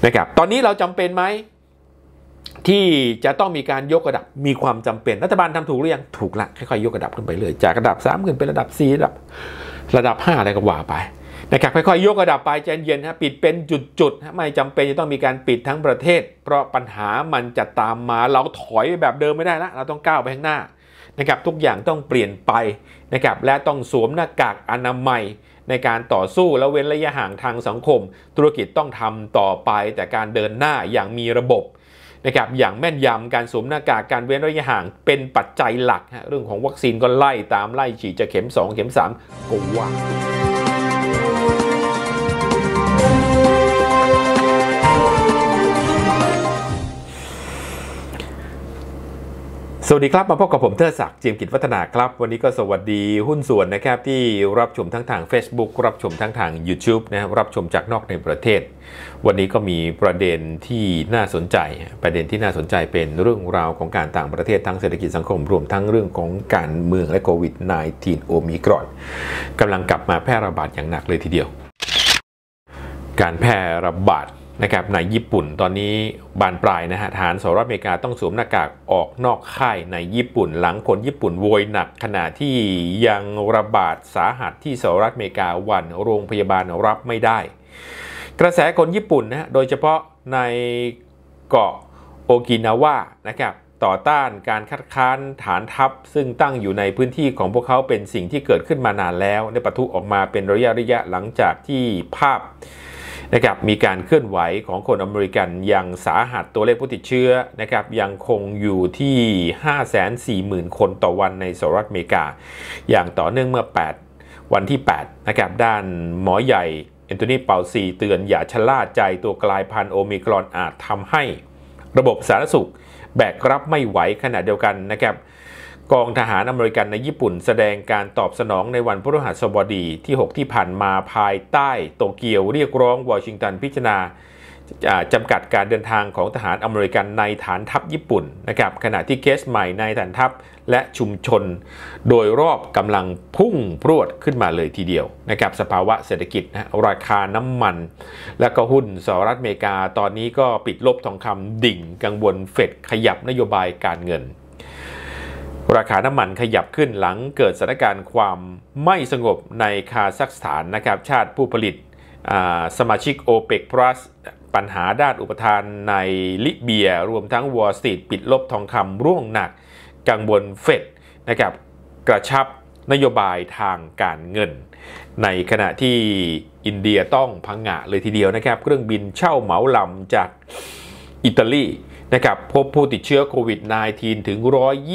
นะครับตอนนี้เราจำเป็นไหมที่จะต้องมีการยกระดับมีความจำเป็นรัฐบาลทำถูกหรือยังถูกละค่อยๆยกระดับขึ้นไปเลยจากระดับ3ขึ้นเป็นระดับ4ระดับ5อะไรก็ว่าไปนะครับค่อยๆยกระดับไปใจเย็นฮะปิดเป็นจุดๆไม่จำเป็นจะต้องมีการปิดทั้งประเทศเพราะปัญหามันจะตามมาเราถอยแบบเดิมไม่ได้ละเราต้องก้าวไปข้างหน้านะครับทุกอย่างต้องเปลี่ยนไปนะครับและต้องสวมหน้ากากอนามัยในการต่อสู้และเว้นระยะห่างทางสังคมธุรกิจต้องทำต่อไปแต่การเดินหน้าอย่างมีระบบนะครับอย่างแม่นยำการสวมหน้ากากการเว้นระยะห่างเป็นปัจจัยหลักเรื่องของวัคซีนก็ไล่ฉีดจะเข็ม2เข็ม3ก็ว่าสวัสดีครับมาพบกับผมเทิดศักดิ์เจียมกิจวัฒนาครับวันนี้ก็สวัสดีหุ้นส่วนนะครับที่รับชมทั้งทาง Facebook รับชมทั้งทาง YouTube นะครับรับชมจากนอกในประเทศวันนี้ก็มีประเด็นที่น่าสนใจเป็นเรื่องราวของการต่างประเทศทั้งเศรษฐกิจสังคมรวมทั้งเรื่องของการเมืองและโควิด -19 โอมิครอนกำลังกลับมาแพร่ระบาดอย่างหนักเลยทีเดียวการแพร่ระบาดนะครับในญี่ปุ่นตอนนี้บานปลายนะฮะทหารสหรัฐอเมริกาต้องสวมหน้ากากออกนอกค่ายในญี่ปุ่นหลังคนญี่ปุ่นโวยหนักขณะที่ยังระบาดสาหัสที่สหรัฐอเมริกาวันโรงพยาบาลรับไม่ได้กระแสคนญี่ปุ่นนะโดยเฉพาะในเกาะโอกินาวานะครับต่อต้านการคัดค้านฐานทัพซึ่งตั้งอยู่ในพื้นที่ของพวกเขาเป็นสิ่งที่เกิดขึ้นมานานแล้วได้ปะทุออกมาเป็นระยะหลังจากที่ภาพนะครับมีการเคลื่อนไหวของคนอเมริกันยังสาหัสตัวเลขผู้ติดเชื้อนะครับยังคงอยู่ที่ 540,000 คนต่อวันในสหรัฐอเมริกาอย่างต่อเนื่องเมื่อวันที่8นะครับด้านหมอใหญ่แอนโทนีเปาซีเตือนอย่าชะล่าใจตัวกลายพันธุ์โอมิครอนอาจทำให้ระบบสาธารณสุขแบกรับไม่ไหวขณะเดียวกันนะครับกองทหารอเมริกันในญี่ปุ่นแสดงการตอบสนองในวันพฤหัสบดีที่6ที่ผ่านมาภายใต้โตเกียวเรียกร้องวอชิงตันพิจารณาจำกัดการเดินทางของทหารอเมริกันในฐานทัพญี่ปุ่นนะครับขณะที่เคสใหม่ในฐานทัพและชุมชนโดยรอบกำลังพุ่งพรวดขึ้นมาเลยทีเดียวนะครับสภาวะเศรษฐกิจราคาน้ำมันและก็หุ้นสหรัฐอเมริกาตอนนี้ก็ปิดลบทองคำดิ่งกังวลเฟดขยับนโยบายการเงินราคาน้ำมันขยับขึ้นหลังเกิดสถานการณ์ความไม่สงบในคาซัคสถานนะครับชาติผู้ผลิตสมาชิกโอเปกพลัสปัญหาด้านอุปทานในลิเบียรวมทั้งวอลสตรีทปิดลบทองคำร่วงหนักกังวลเฟดนะครับกระชับนโยบายทางการเงินในขณะที่อินเดียต้องพังงะเลยทีเดียวนะครับเครื่องบินเช่าเหมาลำจากอิตาลีนะครับพบผู้ติดเชื้อโควิด -19 ถึง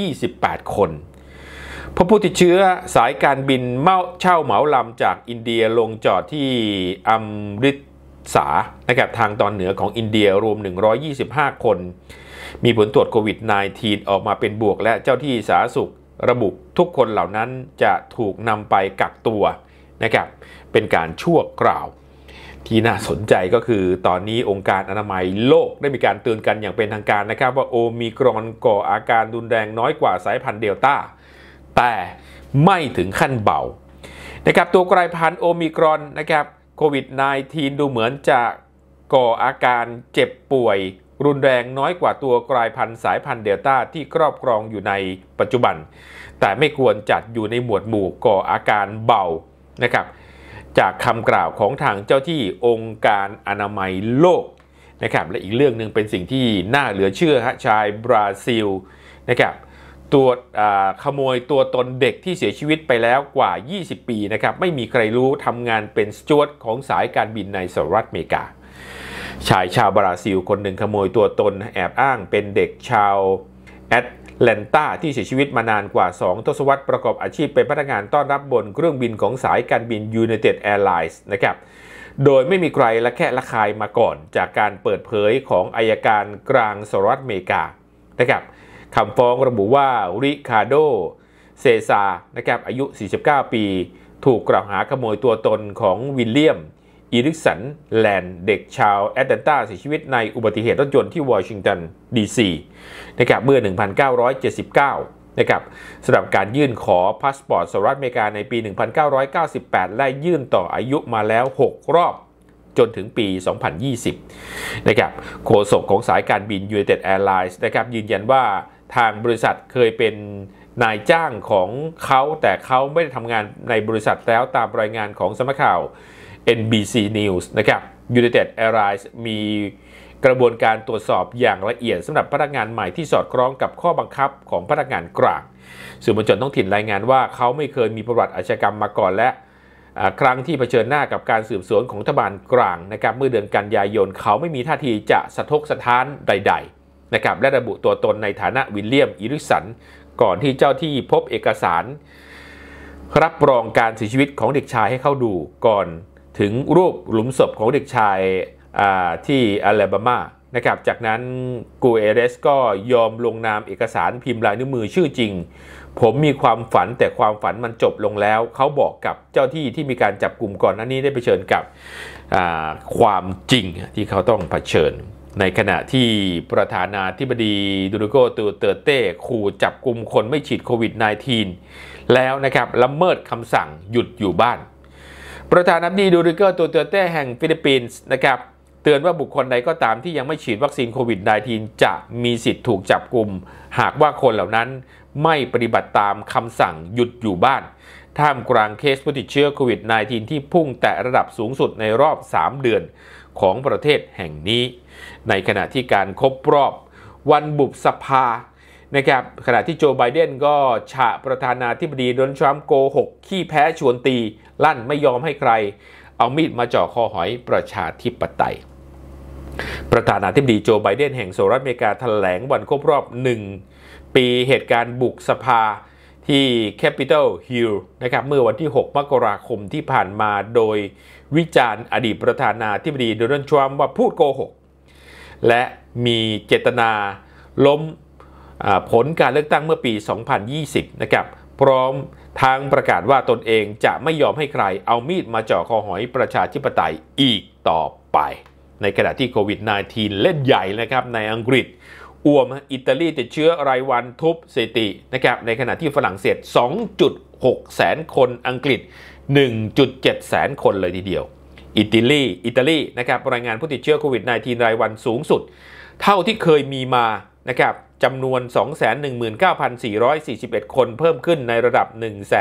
128 คนพบผู้ติดเชื้อสายการบินเช่าเหมาลำจากอินเดียลงจอดที่อัมริตสานะครับทางตอนเหนือของอินเดียรวม125 คนมีผลตรวจโควิด -19 ออกมาเป็นบวกและเจ้าที่สาธารณสุขระบุทุกคนเหล่านั้นจะถูกนำไปกักตัวนะครับเป็นการชั่วคราวที่น่าสนใจก็คือตอนนี้องค์การอนามัยโลกได้มีการเตือนกันอย่างเป็นทางการนะครับว่าโอมิครอนก่ออาการรุนแรงน้อยกว่าสายพันธุ์เดลต้าแต่ไม่ถึงขั้นเบานะครับตัวกลายพันธุ์โอมิครอนนะครับโควิด -19 ดูเหมือนจะก่ออาการเจ็บป่วยรุนแรงน้อยกว่าตัวกลายพันธุ์สายพันธุ์เดลต้าที่ครอบครองอยู่ในปัจจุบันแต่ไม่ควรจัดอยู่ในหมวดหมู่ก่ออาการเบานะครับจากคำกล่าวของทางเจ้าที่องค์การอนามัยโลกนะครับและอีกเรื่องหนึ่งเป็นสิ่งที่น่าเหลือเชื่อชายบราซิลนะครับตัวขโมยตัวตนเด็กที่เสียชีวิตไปแล้วกว่า20 ปีนะครับไม่มีใครรู้ทำงานเป็นสจ๊วตของสายการบินในสหรัฐอเมริกาชายชาวบราซิลคนหนึ่งขโมยตัวตนแอบอ้างเป็นเด็กชาวแอตแลนตาที่เสียชีวิตมานานกว่า2 ทศวรรษประกอบอาชีพเป็นพนักงานต้อนรับบนเครื่องบินของสายการบิน United Airlines นะครับโดยไม่มีใครละแคะละคายมาก่อนจากการเปิดเผยของอัยการกลางสหรัฐอเมริกานะครับคำฟ้องระบุว่าริคาร์โดเซซานะครับอายุ 49 ปีถูกกล่าวหาขโมยตัวตนของวิลเลียมอีริกสันแลนด์เด็กชาวแอตแลนตาเสียชีวิตในอุบัติเหตุรถยนต์ที่วอชิงตันดีซีนะครับเมื่อ 1979 นะครับสำหรับการยื่นขอพาสปอร์ตสหรัฐอเมริกาในปี 1998 และยื่นต่ออายุมาแล้ว6 รอบจนถึงปี 2020 นะครับโฆษกของสายการบิน United Airlines นะครับยืนยันว่าทางบริษัทเคยเป็นนายจ้างของเขาแต่เขาไม่ได้ทำงานในบริษัทแล้วตามรายงานของสำนักข่าว NBC News นะครับ United Airlines มีกระบวนการตรวจสอบอย่างละเอียดสำหรับพนักงานใหม่ที่สอดคล้องกับข้อบังคับของพนักงานกลางสื่อมวลชนท้องถิ่นรายงานว่าเขาไม่เคยมีประวัติอาชญากรรมมาก่อนและครั้งที่เผชิญหน้ากับการสืบสวนของรัฐบาลกลางนะครับเมื่อเดือนกันยายนเขาไม่มีท่าทีจะสะทกสะท้านใดๆนะครับและระบุตัวตนในฐานะวิลเลียมอิริสันก่อนที่เจ้าที่พบเอกสารรับรองการเสียชีวิตของเด็กชายให้เข้าดูก่อนถึงรูปหลุมศพของเด็กชายที่อลาบามานะครับจากนั้นกูเอเรสก็ยอมลงนามเอกสารพิมพ์ลายนิ้วมือชื่อจริงผมมีความฝันแต่ความฝันมันจบลงแล้วเขาบอกกับเจ้าที่มีการจับกลุ่มก่อนหน้านี้ได้เผชิญกับความจริงที่เขาต้องเผชิญในขณะที่ประธานาธิบดีดูโกตูเตเต้ขู่จับกลุ่มคนไม่ฉีดโควิด -19 แล้วนะครับละเมิดคำสั่งหยุดอยู่บ้านประธานาธิบดีดูโกตูเตเต้แห่งฟิลิปปินส์นะครับเตือนว่าบุคคลใดก็ตามที่ยังไม่ฉีดวัคซีนโควิด -19 จะมีสิทธิ์ถูกจับกุมหากว่าคนเหล่านั้นไม่ปฏิบัติตามคำสั่งหยุดอยู่บ้านท่ามกลางเคสผู้ติดเชื้อโควิด -19 ที่พุ่งแตะระดับสูงสุดในรอบ3เดือนของประเทศแห่งนี้ในขณะที่การครบรอบวันบุกสภานะครับขณะที่โจไบเดนก็ฉะประธานาธิบดีโดนัลด์ทรัมป์โกหกขี้แพ้ชวนตีลั่นไม่ยอมให้ใครเอามีดมาจ่อคอหอยประชาธิปไตยประธานาธิบดีโจไบเดนแห่งสหรัฐอเมริกาแถลงวันครบรอบ1ปีเหตุการณ์บุกสภาที่ Capitol Hill นะครับเมื่อวันที่6มกราคมที่ผ่านมาโดยวิจารณ์อดีตประธานาธิบดีโดนัลด์ทรัมป์ว่าพูดโกหกและมีเจตนาล้มผลการเลือกตั้งเมื่อปี 2020 นะครับพร้อมทางประกาศว่าตนเองจะไม่ยอมให้ใครเอามีดมาจ่อคอหอยประชาธิปไตยอีกต่อไปในขณะที่โควิด -19 เล่นใหญ่นะครับในอังกฤษอ้วมอิตาลีติดเชื้อรายวันทุบสถิตินะครับในขณะที่ฝรั่งเศส 2.6 แสนคนอังกฤษ 1.7 แสนคนเลยทีเดียวอิตาลีนะครับรายงานผู้ติดเชื้อโควิด -19 รายวันสูงสุดเท่าที่เคยมีมานะครับจำนวน 219,441 คนเพิ่มขึ้นในระดับ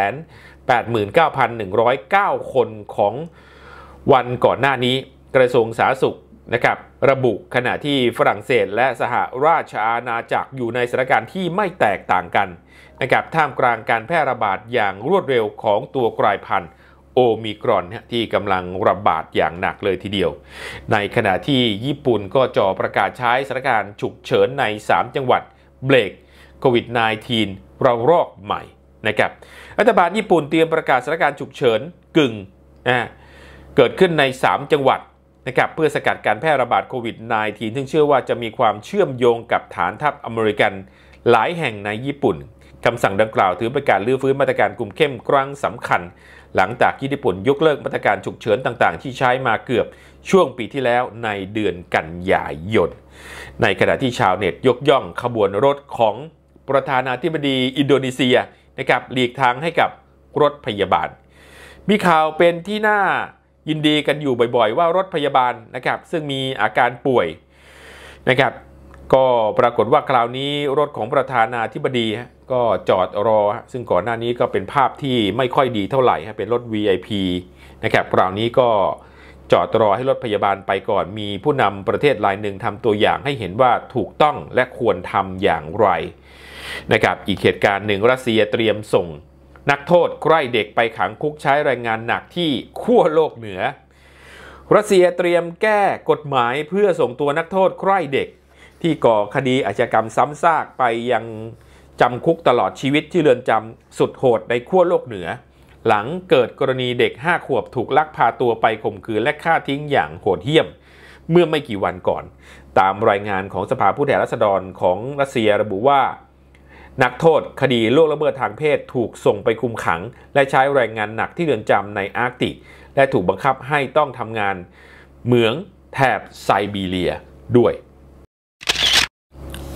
189,109 คนของวันก่อนหน้านี้กระทรวงสาธารณสุขนะครับระบุขณะที่ฝรั่งเศสและสหราชอาณาจักรอยู่ในสถานการณ์ที่ไม่แตกต่างกันนะครับท่ามกลางการแพร่ระบาดอย่างรวดเร็วของตัวกลายพันธุ์โอมิครอนที่กำลังระบาดอย่างหนักเลยทีเดียวในขณะที่ญี่ปุ่นก็จ่อประกาศใช้สถานการณ์ฉุกเฉินใน3จังหวัดเบรกโควิด -19 ระลอกใหม่นะครับรัฐบาลญี่ปุ่นเตรียมประกาศสถานการณ์ฉุกเฉินกึ่งเกิดขึ้นใน3จังหวัดนะครับเพื่อสกัดการแพร่ระบาดโควิด -19 ซึ่งเชื่อว่าจะมีความเชื่อมโยงกับฐานทัพอเมริกันหลายแห่งในญี่ปุ่นคำสั่งดังกล่าวถือเป็นการรื้อฟื้นมาตรการคุมเข้มครั้งสำคัญหลังจากญี่ปุ่นยกเลิกมาตรการฉุกเฉินต่างๆที่ใช้มาเกือบช่วงปีที่แล้วในเดือนกันยายนในขณะที่ชาวเน็ตยกย่องขบวนรถของประธานาธิบดีอินโดนีเซียนะครับหลีกทางให้กับรถพยาบาลมีข่าวเป็นที่น่ายินดีกันอยู่บ่อยๆว่ารถพยาบาลนะครับซึ่งมีอาการป่วยนะครับก็ปรากฏว่าคราวนี้รถของประธานาธิบดีก็จอดรอซึ่งก่อนหน้านี้ก็เป็นภาพที่ไม่ค่อยดีเท่าไหร่เป็นรถ VIP นะครับคราวนี้ก็จอดรอให้รถพยาบาลไปก่อนมีผู้นำประเทศรายหนึ่งทำตัวอย่างให้เห็นว่าถูกต้องและควรทำอย่างไรนะครับอีกเหตุการณ์หนึ่งรัสเซียเตรียมส่งนักโทษใกล้เด็กไปขังคุกใช้แรงงานหนักที่ขั้วโลกเหนือรัสเซียเตรียมแก้กฎหมายเพื่อส่งตัวนักโทษใกล้เด็กที่ก่อคดีอาชญากรรมซ้ำซากไปยังจำคุกตลอดชีวิตที่เรือนจำสุดโหดในขั้วโลกเหนือหลังเกิดกรณีเด็ก5 ขวบถูกลักพาตัวไปข่มขืนและฆ่าทิ้งอย่างโหดเหี้ยมเมื่อไม่กี่วันก่อนตามรายงานของสภาผู้แทนราษฎรของรัสเซียระบุว่านักโทษคดีล่วงละเมิดทางเพศถูกส่งไปคุมขังและใช้แรงงานหนักที่เรือนจำในอาร์กติกและถูกบังคับให้ต้องทำงานเหมืองแถบไซบีเรียด้วย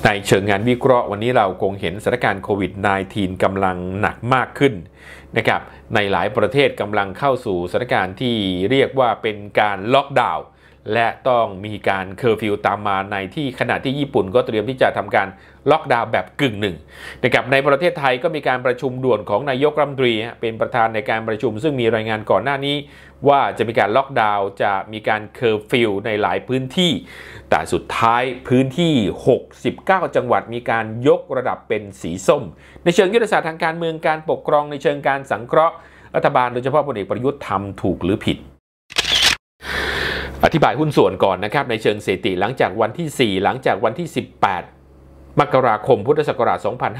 ในเชิงงานวิเคราะห์วันนี้เราคงเห็นสถานการณ์โควิด -19 กำลังหนักมากขึ้นนะครับในหลายประเทศกำลังเข้าสู่สถานการณ์ที่เรียกว่าเป็นการล็อกดาวน์และต้องมีการเคอร์ฟิวตามมาในที่ขณะที่ญี่ปุ่นก็เตรียมที่จะทำการล็อกดาวน์แบบกึ่งหนึ่งนะครับในประเทศไทยก็มีการประชุมด่วนของนายกรัฐมนตรีเป็นประธานในการประชุมซึ่งมีรายงานก่อนหน้านี้ว่าจะมีการล็อกดาวน์จะมีการเคอร์ฟิวในหลายพื้นที่แต่สุดท้ายพื้นที่69จังหวัดมีการยกระดับเป็นสีส้มในเชิงยุทธศาสตร์ทางการเมืองการปกครองในเชิงการสังเคราะห์รัฐบาลโดยเฉพาะพลเอกประยุทธ์ทำถูกหรือผิดอธิบายหุ้นส่วนก่อนนะครับในเชิงสถิติหลังจากวันที่4หลังจากวันที่18มกราคมพุทธศักราช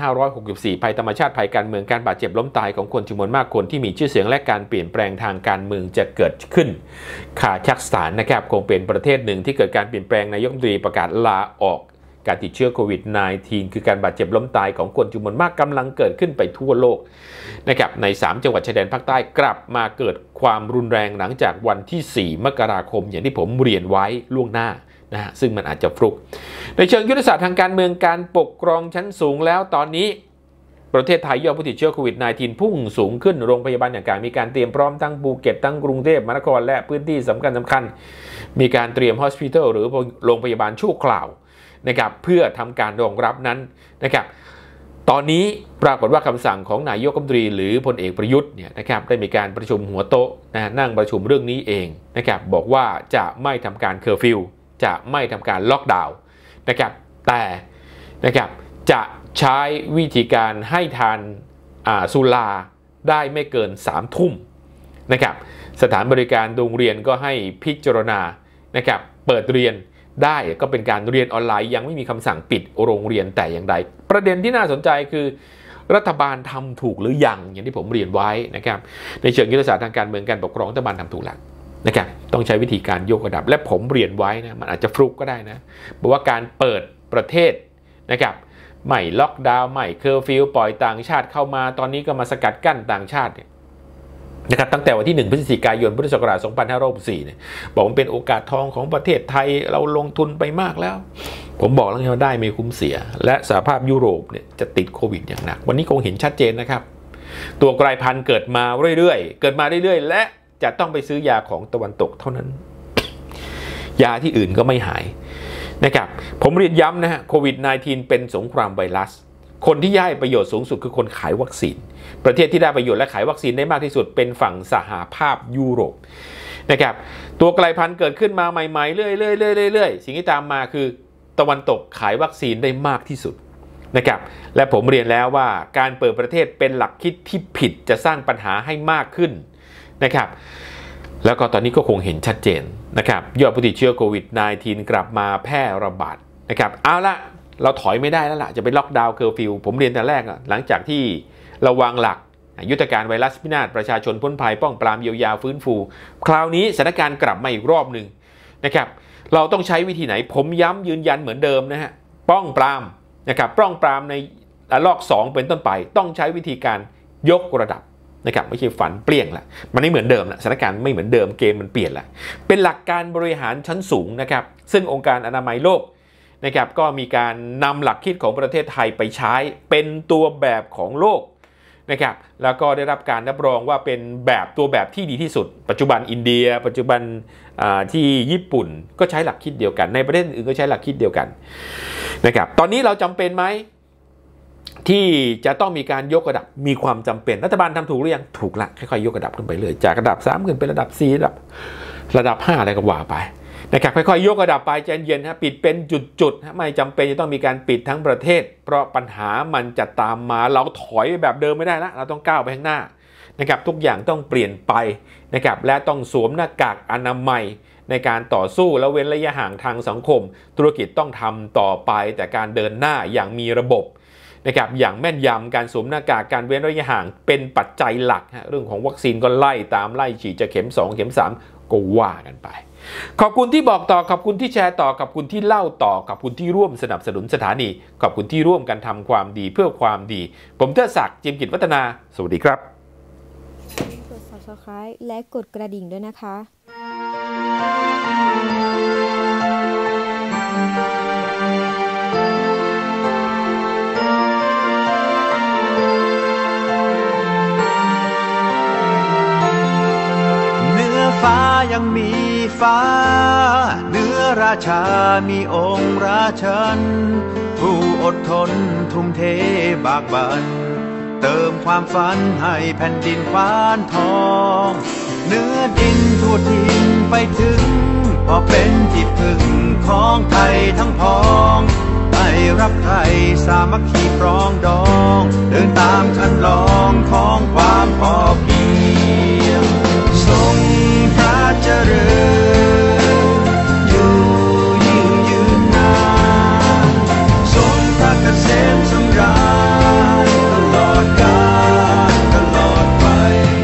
2564ภัยธรรมชาติภัยการเมืองการบาดเจ็บล้มตายของคนจำนวนมากคนที่มีชื่อเสียงและการเปลี่ยนแปลงทางการเมืองจะเกิดขึ้นคาซัคสถานนะครับคงเป็นประเทศหนึ่งที่เกิดการเปลี่ยนแปลงนายกรัฐมนตรีประกาศลาออกการติดเชื้อโควิด -19 คือการบาดเจ็บล้มตายของคนจำนวนมากกำลังเกิดขึ้นไปทั่วโลกนะครับใน3จังหวัดชายแดนภาคใต้กลับมาเกิดความรุนแรงหลังจากวันที่4มกราคมอย่างที่ผมเรียนไว้ล่วงหน้านะซึ่งมันอาจจะฟลุกในเชิงยุทธศาสตร์ทางการเมืองการปกครองชั้นสูงแล้วตอนนี้ประเทศไทยยอดผู้ติดเชื้อโควิด -19 พุ่งสูงขึ้นโรงพยาบาลอย่างกลางมีการเตรียมพร้อมทั้งภูเก็ตทั้งกรุงเทพมหานครและพื้นที่สำคัญมีการเตรียมฮอสพิทอลหรือโรงพยาบาลชั่วคราวนะครับเพื่อทำการรองรับนั้นนะครับตอนนี้ปรากฏว่าคำสั่งของนายกรัฐมนตรีหรือพลเอกประยุทธ์เนี่ยนะครับได้มีการประชุมหัวโต๊ะนั่งประชุมเรื่องนี้เองนะครับบอกว่าจะไม่ทำการเคอร์ฟิวจะไม่ทำการล็อกดาวน์นะครับแต่นะครับจะใช้วิธีการให้ทานสุราได้ไม่เกิน3 ทุ่มนะครับสถานบริการโรงเรียนก็ให้พิจารณานะครับเปิดเรียนได้ก็เป็นการเรียนออนไลน์ยังไม่มีคำสั่งปิดโรงเรียนแต่อย่างใดประเด็นที่น่าสนใจคือรัฐบาลทำถูกหรือยังอย่างที่ผมเรียนไว้นะครับในเชิงยุทธศาสตร์ทางการเมืองการปกครองรัฐบาลทำถูกแล้วนะครับต้องใช้วิธีการยกระดับและผมเรียนไว้นะมันอาจจะฟลุกก็ได้นะบอกว่าการเปิดประเทศนะครับไม่ล็อกดาวน์ไม่เคอร์ฟิวปล่อยต่างชาติเข้ามาตอนนี้ก็มาสกัดกั้นต่างชาตินะครับตั้งแต่วันที่1พฤศจิกายนพุทธศักราช2564เนี่ยบอกมันเป็นโอกาสทองของประเทศไทยเราลงทุนไปมากแล้วผมบอกแล้วไงว่าได้ไม่คุ้มเสียและสหภาพยุโรปเนี่ยจะติดโควิดอย่างหนักวันนี้คงเห็นชัดเจนนะครับตัวกลายพันธุ์เกิดมาเรื่อยๆและจะต้องไปซื้อยาของตะวันตกเท่านั้นยาที่อื่นก็ไม่หายนะครับผมเรียนย้ำนะฮะโควิด -19 เป็นสงครามไวรัสคนที่ได้ประโยชน์สูงสุดคือคนขายวัคซีนประเทศที่ได้ประโยชน์และขายวัคซีนได้มากที่สุดเป็นฝั่งสหภาพยุโรปนะครับตัวกลายพันธุ์เกิดขึ้นมาใหม่ๆเรื่อยๆสิ่งที่ตามมาคือตะวันตกขายวัคซีนได้มากที่สุดนะครับและผมเรียนแล้วว่าการเปิดประเทศเป็นหลักคิดที่ผิดจะสร้างปัญหาให้มากขึ้นนะครับแล้วก็ตอนนี้ก็คงเห็นชัดเจนนะครับยอดผู้ติดเชื้อโควิด -19 กลับมาแพร่ระบาดนะครับเอาละเราถอยไม่ได้แล้วล่ะจะไปล็อกดาวน์เคอร์ฟิวผมเรียนแต่แรกหลังจากที่เราวางหลักยุทธการไวรัสพินาศประชาชนพ้นภัยป้องปรามเยียวยาฟื้นฟูคราวนี้สถานการณ์กลับมาอีกรอบหนึ่งนะครับเราต้องใช้วิธีไหนผมย้ำยืนยันเหมือนเดิมนะฮะป้องปรามนะครับป้องปรามในระลอก2เป็นต้นไปต้องใช้วิธีการยกระดับนะครับไม่ใช่ฝันเปลี่ยงละมันไม่เหมือนเดิมละสถานการณ์ไม่เหมือนเดิมเกมมันเปลี่ยนละเป็นหลักการบริหารชั้นสูงนะครับซึ่งองค์การอนามัยโลกนะครับก็มีการนำหลักคิดของประเทศไทยไปใช้เป็นตัวแบบของโลกนะครับแล้วก็ได้รับการรับรองว่าเป็นตัวแบบที่ดีที่สุดปัจจุบันอินเดียปัจจุบันที่ญี่ปุ่นก็ใช้หลักคิดเดียวกันในประเทศอื่นก็ใช้หลักคิดเดียวกันนะครับตอนนี้เราจำเป็นไหมที่จะต้องมีการยกระดับมีความจำเป็นรัฐบาลทำถูกหรือยังถูกละค่อยๆยกระดับขึ้นไปเลยจากระดับ3ขึ้นเป็นระดับ4ระดับ5อะไรก็ว่าไปนะครับค่อยๆยกระดับไปใจเย็นฮะปิดเป็นจุดๆไม่จำเป็นจะต้องมีการปิดทั้งประเทศเพราะปัญหามันจะตามมาเราถอยแบบเดิมไม่ได้ละเราต้องก้าวไปข้างหน้านะครับทุกอย่างต้องเปลี่ยนไปนะครับและต้องสวมหน้ากากอนามัยในการต่อสู้และเว้นระยะห่างทางสังคมธุรกิจต้องทำต่อไปแต่การเดินหน้าอย่างมีระบบนะครับอย่างแม่นยำการสวมหน้ากากการเว้นระยะห่างเป็นปัจจัยหลักเรื่องของวัคซีนก็ไล่ฉีดจะเข็ม2เข็ม3ก็ว่ากันไปขอบคุณที่บอกต่อขอบคุณที่แชร์ต่อขอบคุณที่เล่าต่อขอบคุณที่ร่วมสนับสนุนสถานีขอบคุณที่ร่วมกันทำความดีเพื่อความดีผมเทิดศักดิ์จิมกิจวัฒนาสวัสดีครับกด Subscribe และกดกระดิ่งด้วยนะคะราชามีองค์ราชันผู้อดทนทุ่มเทบากบั่นเติมความฝันให้แผ่นดินคว้านทองเนื้อดินทั่วทินไปถึงพอเป็นที่พึ่งของไทยทั้งพ้องไม่รักใครสามัคคีปรองดองเดินตามคันลองของความพอเพียงทรงพระเจริญอยู่ยิ่งยืนนานทรงพระเกษมสำราญตลอดกาลตลอดไป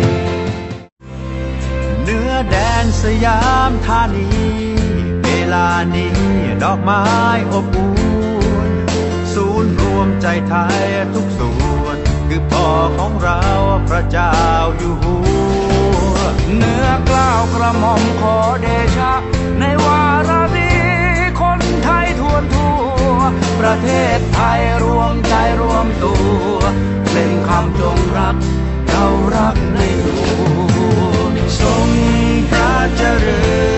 เนื้อแดนสยามธานีเวลานี้ดอกไม้อบอุ่นศูนย์รวมใจไทยทุกส่วนคือพ่อของเราพระเจ้าอยู่หัวเนื้อกล้าวกระหม่อมขอเดชะในวาระนี้คนไทยทั่วประเทศไทยรวมใจรวมตัวเพลงคำจงรักเรารักในหลวงทรงพระเจริญ